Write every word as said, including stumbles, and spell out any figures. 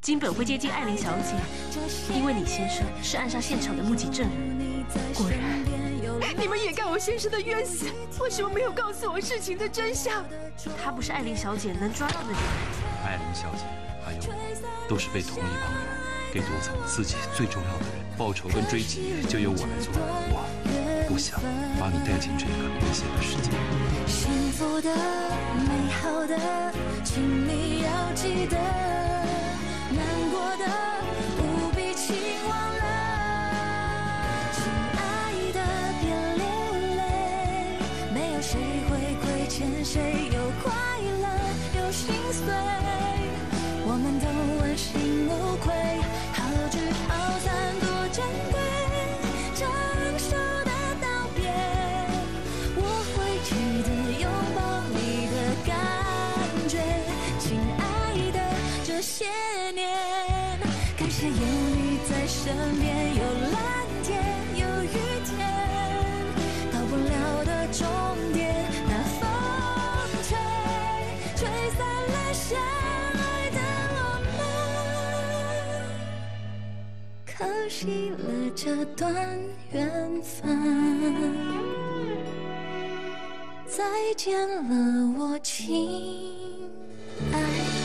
金本会接近艾琳小姐，因为你先生是暗杀现场的目击证人。果然， 你们掩盖我先生的冤死，为什么没有告诉我事情的真相？ 他不是艾琳小姐能抓到的人。 艾琳小姐还有我，都是被同一帮人给夺走自己最重要的人，报仇跟追击就由我来做。我不想把你带进这个危险的世界。 幸福的、美好的，请你要记得；难过的，务必请忘了。亲爱的，别流泪，没有谁会亏欠谁，有快乐，有心碎，我们都问心无愧。好聚好散多珍贵，成熟的道别，我会记得拥抱你的感觉。亲爱的，这些年，感谢有你在身边，有蓝天，有雨天，到不了的终点，那风吹，吹散了相爱的我们，可惜了这段缘分。再见了，我亲爱的。